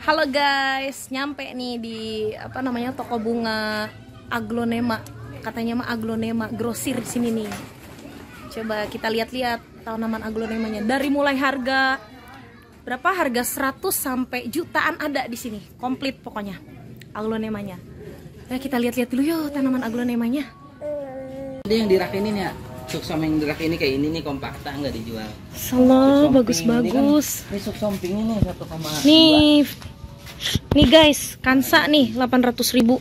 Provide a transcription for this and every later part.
Halo guys, nyampe nih di toko bunga Aglonema. Katanya mah Aglonema grosir di sini nih. Coba kita lihat-lihat tanaman aglonemanya. Dari mulai harga berapa? Harga 100 sampai jutaan ada di sini. Komplit pokoknya aglonemanya. Ya kita lihat-lihat dulu yuk tanaman aglonemanya. Ada yang dirak ini ya. Suksom yang dirak ini kayak ini nih kompakta, nggak dijual. Salah, bagus-bagus. Ini suksoming ini 1,2. Nih guys, kansa nih 800.000.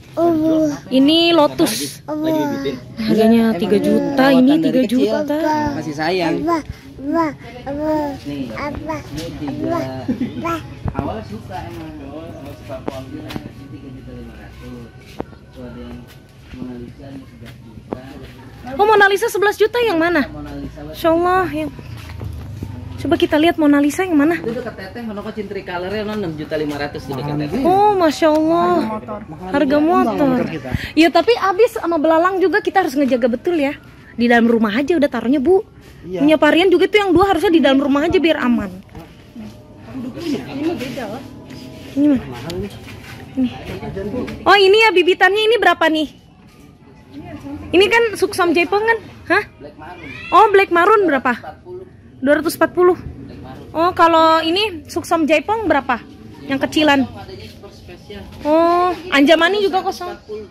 Ini lotus. Harganya 3 juta, ini 3 juta. Masih sayang. Nih, ini 3. Awal suka emang, suka kuambil 3.500.000. Tuh ada yang Mona Lisa 11 juta. Oh, Mona Lisa 11 juta yang mana? Masya Allah, yang coba kita lihat Mona Lisa yang mana? Itu dekat teteh, mana kok cintri colornya 6.500.000 di dekat teteh. Oh, Masya Allah. Harga motor. Ya tapi abis sama belalang juga kita harus ngejaga betul ya. Di dalam rumah aja udah taruhnya Bu. Punya varian juga tuh yang 2 harusnya di dalam rumah aja biar aman. Ini beda lah. Ini mana? Ini. Oh ini ya bibitannya ini berapa nih? Ini kan Suksom Jaipong kan? Hah? Oh Black Maroon berapa? 240. Oh kalau ini Suksom Jaipong berapa? Yang kecilan? Oh Anjamani juga kosong.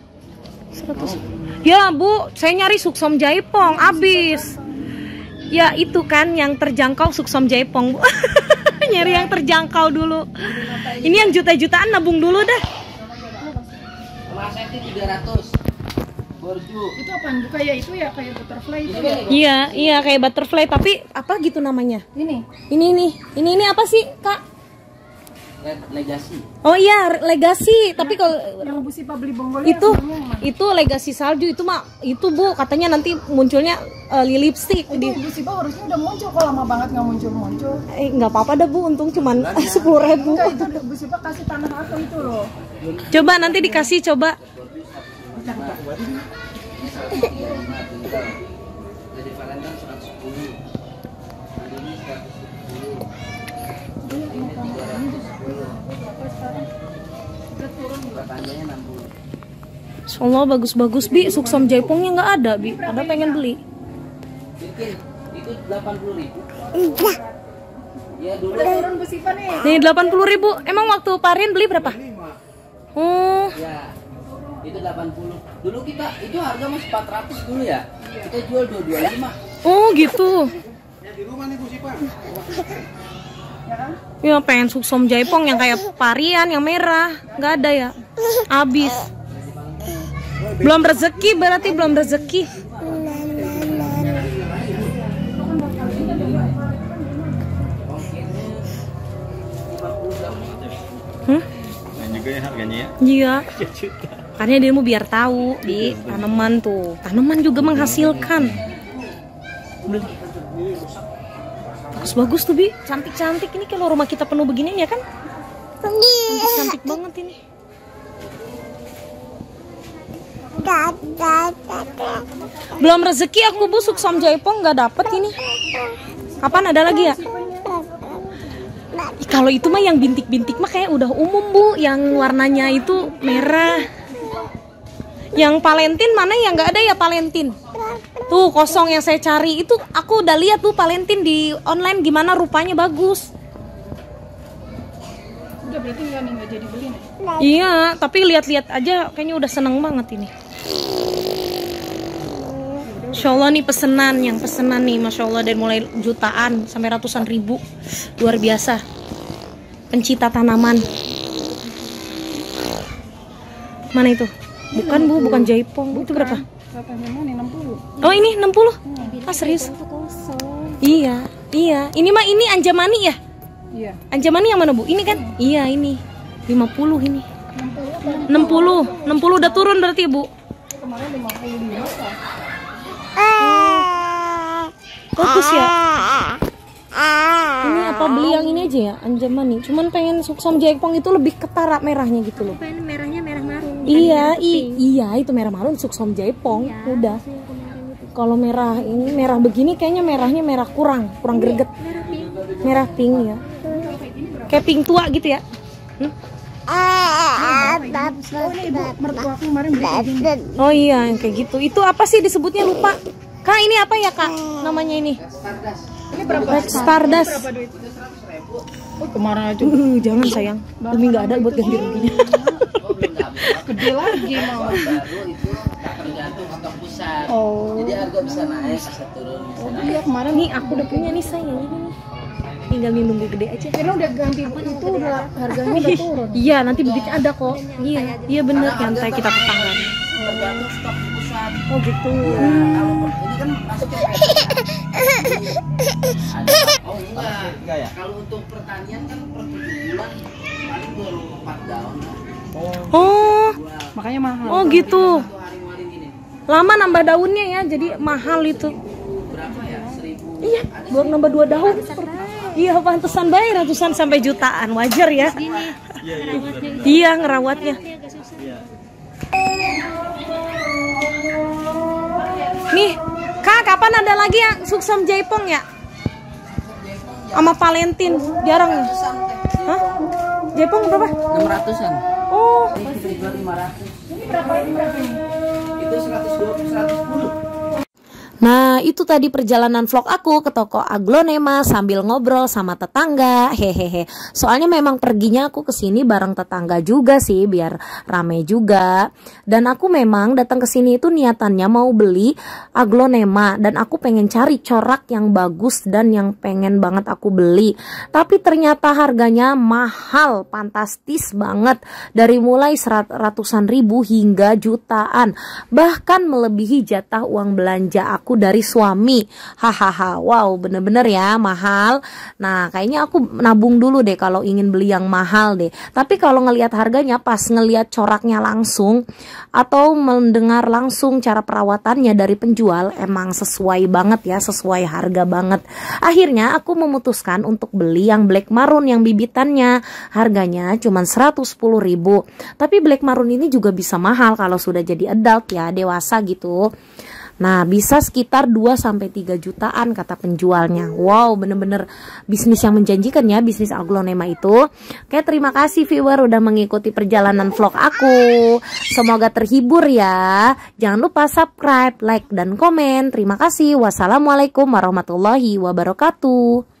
100. Ya Bu, saya nyari Suksom Jaipong abis. Ya itu kan yang terjangkau Suksom Jaipong Bu. Nyari yang terjangkau dulu. Ini yang juta-jutaan nabung dulu dah. Masih 300. Borju. Itu apaan? Kayak itu ya, kayak butterfly itu. Iya kayak butterfly tapi apa gitu namanya? Ini apa sih Kak? Legacy. Oh iya Legacy tapi kalau yang Bu Sipa beli bonggolnya itu Legacy salju itu mah itu Bu katanya nanti munculnya lipstick di Bu Sipa harusnya udah muncul kok lama banget nggak muncul. Nggak apa-apa dah Bu untung cuman 10.000. Enggak, itu Bu Sipa kasih tanah aku itu loh. Coba nanti dikasih coba. Jadi Valentine 110. Ini 110. Soalnya bagus-bagus Bi, Suksom Jaipongnya nggak ada Bi, ada pengen beli. Itu 80.000. Ya dulu. Udah turun Bu Sipa nih. Nih 80.000. Emang waktu Parin beli berapa? Oh. Ya. Itu 80. Dulu kita itu harga masih 400 dulu ya. Kita jual 225. Oh gitu. Ya di rumah nih Bu Sipa. Ya pengen Suksom Jaipong yang kayak Parian yang merah, nggak ada ya. Abis. Belum rezeki berarti belum rezeki. Juga ya harganya ya. Iya. Karena dia mau biar tahu di tanaman tuh. Tanaman juga menghasilkan. Beli. Bagus tuh Bi, cantik-cantik ini kalau rumah kita penuh beginian ya kan? Cantik banget ini. Belum rezeki aku Bu, Suksom Jaipong nggak dapet ini. Kapan ada lagi ya? Kalau itu mah yang bintik-bintik mah kayak udah umum Bu, yang warnanya itu merah. Yang Valentin mana yang nggak ada ya Valentin? Tuh kosong yang saya cari itu aku udah lihat tuh Valentin di online gimana rupanya bagus. Udah berarti nggak jadi beli nih. Iya, tapi lihat-lihat aja kayaknya udah seneng banget ini. Masya Allah nih pesenan nih Masya Allah dari mulai jutaan sampai ratusan ribu. Luar biasa. Pencinta tanaman. Mana itu? Bukan Bu, bukan Jaipong. Itu berapa? Ini 60. Oh ini 60? Ah serius? Iya. Ini mah ini Anjamani ya? Iya. Anjamani yang mana Bu? Ini kan? Iya ini 50 ini. 60 udah turun berarti Bu? Kemarin 55 kok. Bagus ya? Ini apa beli yang ini aja ya? Anjamani. Cuman pengen Suksom Jaipong itu lebih ketara merahnya gitu loh. Merahnya merah marun. Iya, iya itu merah marun Suksom Jaipong. Udah. Kalau merah ini merah begini kayaknya merahnya merah kurang greget. Merah pink ya. Kayak pink tua gitu ya. Oh ini ibu, mertua aku kemarin beli kayak gini. Oh iya, yang kayak gitu. Itu apa sih disebutnya, lupa. Kak, ini apa ya, Kak? Namanya ini. Ini berapa? Stardust. Berapa duit? Oh kemarin aja. Jangan sayang. Demi nggak ada buat ganti ruginya. Gede lagi mau. Baru itu tergantung otot pusat. Oh. Jadi harga bisa naik, bisa turun, bisa naik. Iya kemarin Nih aku udah punya nih sayang ini nih. Tinggal nih nunggu gede aja. Karena udah ganti itu udah harganya udah turun. Iya, nanti bibitnya ada kok. Iya, iya bener yang kayak kita tetangga. Tergantung stok pusat. Oh gitu. Kalau ini kan masuknya ada. Oh enggak ya. Kalau untuk pertanian kan per 7 bulan paling baru 4 daun. Oh, Makanya mahal. oh gitu. Satu hari kemarin gini. Lama nambah daunnya ya, jadi mahal itu. Berapa ya? 1000. Iya, buat nambah 2 daun. Iya, pantesan bayar ratusan sampai jutaan, wajar ya. Iya, ngerawatnya. Nih, Kak, kapan ada lagi yang suksem jaipong ya? Sama Valentine, jarang ya? Hah? Jaipong berapa? 600-an. Oh, Ini dijual 500. Ini berapa ini? Itu 120, 110. nah, itu tadi perjalanan vlog aku ke toko Aglonema sambil ngobrol sama tetangga. Hehehe. Soalnya memang perginya aku ke sini bareng tetangga juga sih, biar rame juga. Dan aku memang datang ke sini itu niatannya mau beli Aglonema dan aku pengen cari corak yang bagus dan yang pengen banget aku beli. Tapi ternyata harganya mahal, fantastis banget. Dari mulai ratusan ribu hingga jutaan. Bahkan melebihi jatah uang belanja aku dari suami. Hahaha. Wow, bener-bener ya mahal. Nah, kayaknya aku nabung dulu deh kalau ingin beli yang mahal deh. Tapi kalau ngelihat harganya, pas ngelihat coraknya langsung atau mendengar langsung cara perawatannya dari penjual, emang sesuai banget ya, sesuai harga banget. Akhirnya aku memutuskan untuk beli yang black maroon yang bibitannya. Harganya cuma 110.000. Tapi black maroon ini juga bisa mahal kalau sudah jadi adult ya, dewasa gitu. Nah, bisa sekitar 2-3 jutaan kata penjualnya. Wow, bener-bener bisnis yang menjanjikan ya, bisnis Aglonema itu. Oke, terima kasih viewer udah mengikuti perjalanan vlog aku. Semoga terhibur ya. Jangan lupa subscribe, like, dan komen. Terima kasih. Wassalamualaikum warahmatullahi wabarakatuh.